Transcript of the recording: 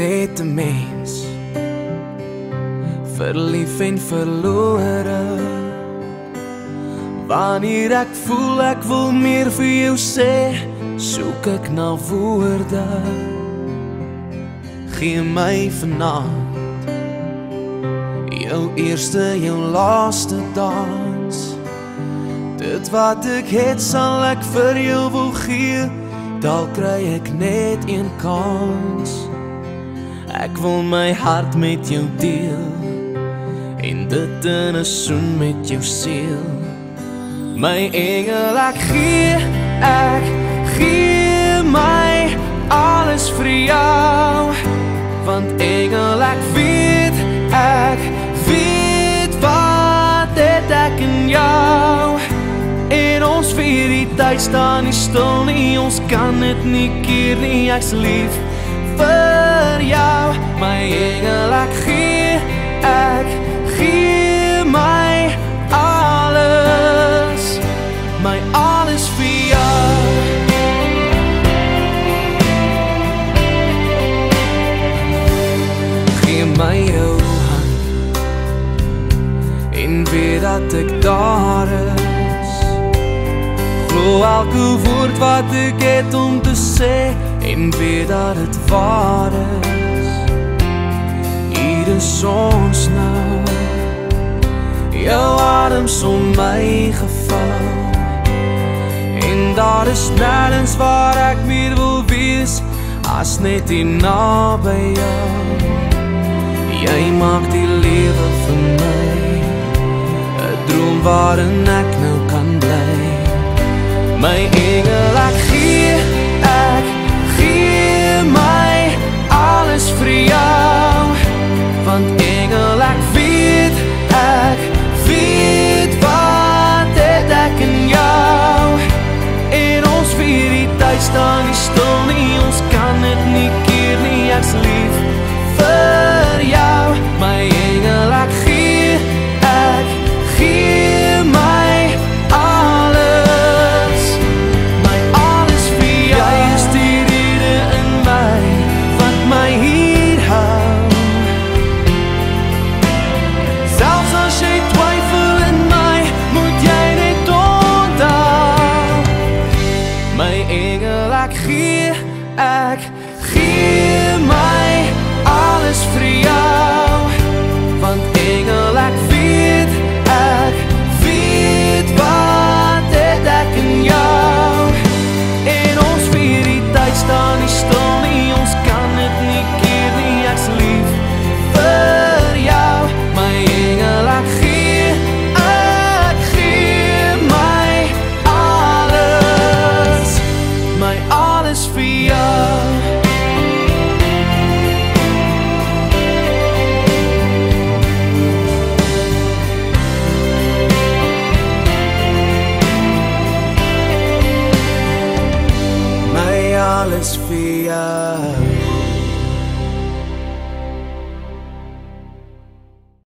net 'n mens, verlief en verlore. Wanneer ek voel ek wil meer vir jou sê, soek ek na woorde. Gee my vanaand jou eerste, jou laaste dans. Dit wat ek het sal ek vir jou wil gee, dalk kry ek net een kans. Ek wil my hart met jou deel, en dit in 'n soen met jou siel. My engel, ek gee my alles vir jou. Want engel, ek weet wat het ek in jou. En ons vier die tyd staan nie stil nie, ons kan dit nie keer nie, ek's lief vir jou. My engel, ek gee my alles vir jou. Gee my jou hand, en weet dat ek daar is. Glo elke woord wat ek het om te sê, en weet dat het waar is. Hier is ons nou, jou adems om my gevou. En daar is nêrens waar ek meer wil wees, as net hier naby jou. Jy maak die lewe vir my 'n droom waarin ek nou kan bly. My engel, ek gee my alles vir jou. Want engel, ek weet wat het ek in jou. En ons vier die tyd staan nie stil nie, ons kan dit nie keer nie, ek's lief vir jou. My engel, ek gee my alles vir jou. Jy is die rede in my, wat my hier hou. Selfs as jy twyfel in my, moet jy net onthou. My engel, ek gee my alles vir jou. Want engel, ek weet wat het ek in jou. En ons vier die tyd staan nie stil nie, ons kan dit nie keer nie, ek's lief vir jou. My engel, ek gee my alles vir jou.